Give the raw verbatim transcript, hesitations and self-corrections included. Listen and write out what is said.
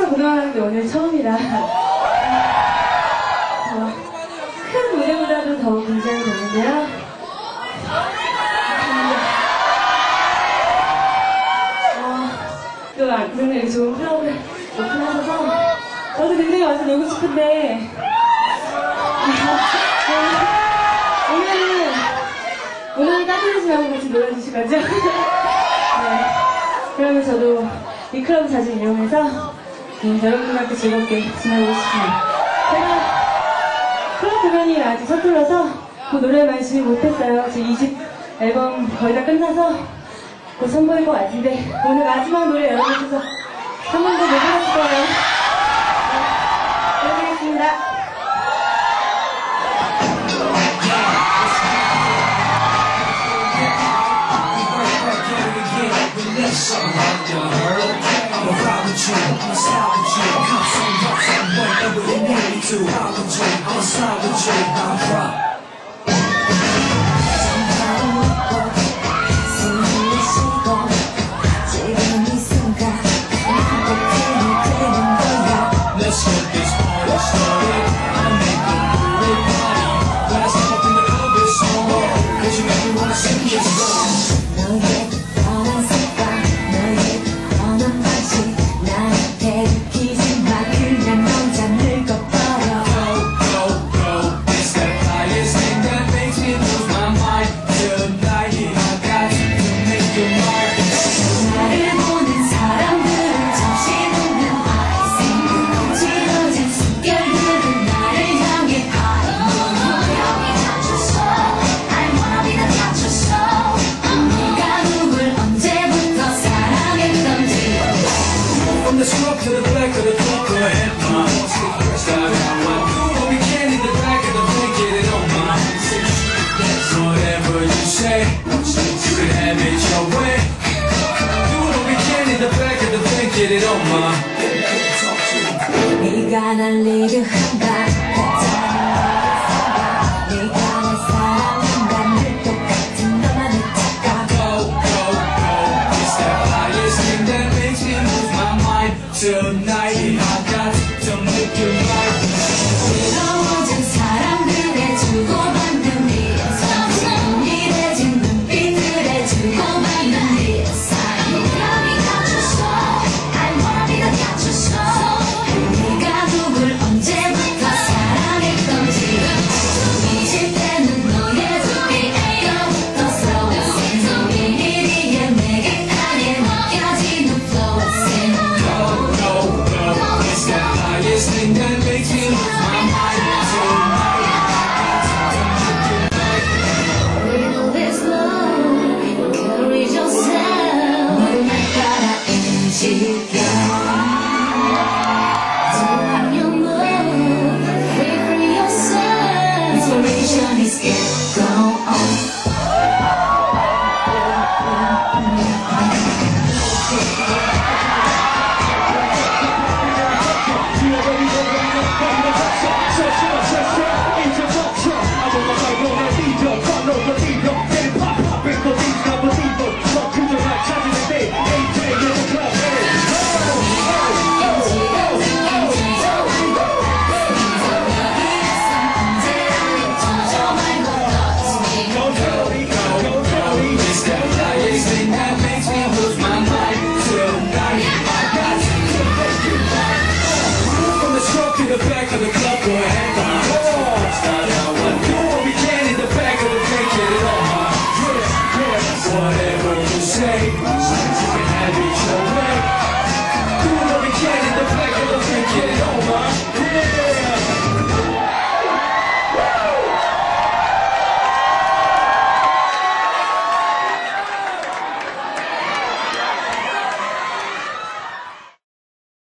콘서트 공연하는데 오늘 처음이라 어, 큰 무대보다도 더 긴장이 되는데요. 어, 또 그러면 이렇게 좋은 프로그램 오픈하셔서 저도 굉장히 와서 놀고 싶은데 오늘은 오늘은 따뜻하지 말고 같이 놀아주실 거죠? 네. 그러면 저도 이 클럽 자주 이용해서 음, 여러분과 함께 즐겁게 지내고 싶습니다. 제가 클럽 공연이 아직 서툴러서 그 노래를 많이 준비 못했어요. 제 이 집 앨범 거의 다 끝나서 곧 선보일 것 같은데 오늘 마지막 노래 여러분께서 한 번 더 노래하실 거예요. 네, 보여드리겠습니다. I'ma ride with you, I'ma style with you. Come some rock, some whatever you need me to. I'll control, I'ma slide with you, I'll rock. Let's get this party started. I'ma make a booty party. When I step up in the club, it's on. Cause you make me wanna sing this song. From the stroke to the back of the throat, go ahead, ma. Start out what do what we can in the back of the thing, get it on, ma. Whatever you say, you can have it your way. Do what we can in the back of the thing, get it on, ma. 네가 날 리드한다. 네가 날 사랑한다. 늘 똑같은 너만의 착각. Go, go, go. It's that highest thing that makes me move my mind. Tonight I got to make you right. 새로워진 사람들의 주고받는 리액션. 이래진 눈빛들의 주고받는 리액션. 여기 갇혔어. I wanna be the 갇혔어. 네가 누굴 언제부터 사랑했던지. 잊을 때는 너의 두피 애교부터 slow sin. 비밀이야 내게 강해 느껴지는 flow sin. Go, go, go. It's that highest thing that makes me move